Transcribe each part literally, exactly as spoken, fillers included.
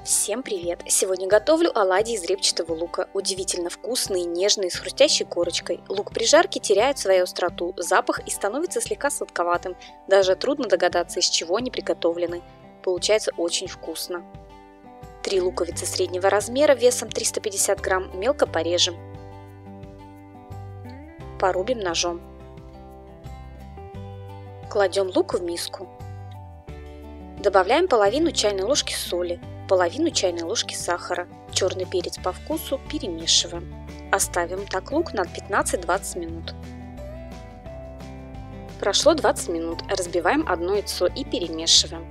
Всем привет! Сегодня готовлю оладьи из репчатого лука. Удивительно вкусные, нежные, с хрустящей корочкой. Лук при жарке теряет свою остроту, запах и становится слегка сладковатым. Даже трудно догадаться, из чего они приготовлены. Получается очень вкусно. Три луковицы среднего размера весом триста пятьдесят грамм мелко порежем. Порубим ножом. Кладем лук в миску. Добавляем половину чайной ложки соли, половину чайной ложки сахара, черный перец по вкусу, перемешиваем. Оставим так лук на пятнадцать-двадцать минут. Прошло двадцать минут, разбиваем одно яйцо и перемешиваем.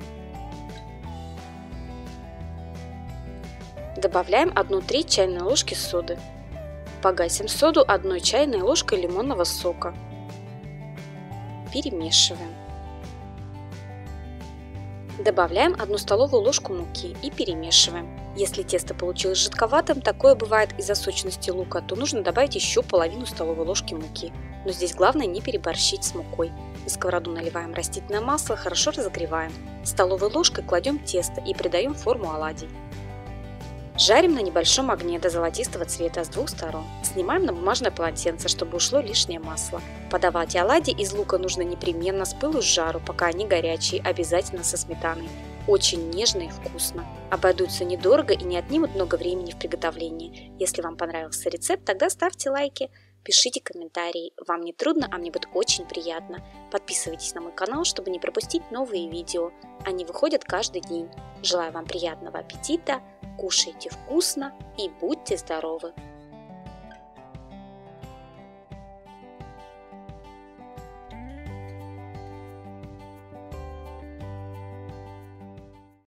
Добавляем одну треть чайной ложки соды. Погасим соду одной чайной ложкой лимонного сока. Перемешиваем. Добавляем одну столовую ложку муки и перемешиваем. Если тесто получилось жидковатым, такое бывает из-за сочности лука, то нужно добавить еще половину столовой ложки муки. Но здесь главное не переборщить с мукой. На сковороду наливаем растительное масло, хорошо разогреваем. Столовой ложкой кладем тесто и придаем форму оладий. Жарим на небольшом огне до золотистого цвета с двух сторон. Снимаем на бумажное полотенце, чтобы ушло лишнее масло. Подавать оладьи из лука нужно непременно с пылу с жару, пока они горячие, обязательно со сметаной. Очень нежно и вкусно. Обойдутся недорого и не отнимут много времени в приготовлении. Если вам понравился рецепт, тогда ставьте лайки, пишите комментарии. Вам не трудно, а мне будет очень приятно. Подписывайтесь на мой канал, чтобы не пропустить новые видео. Они выходят каждый день. Желаю вам приятного аппетита. Кушайте вкусно и будьте здоровы!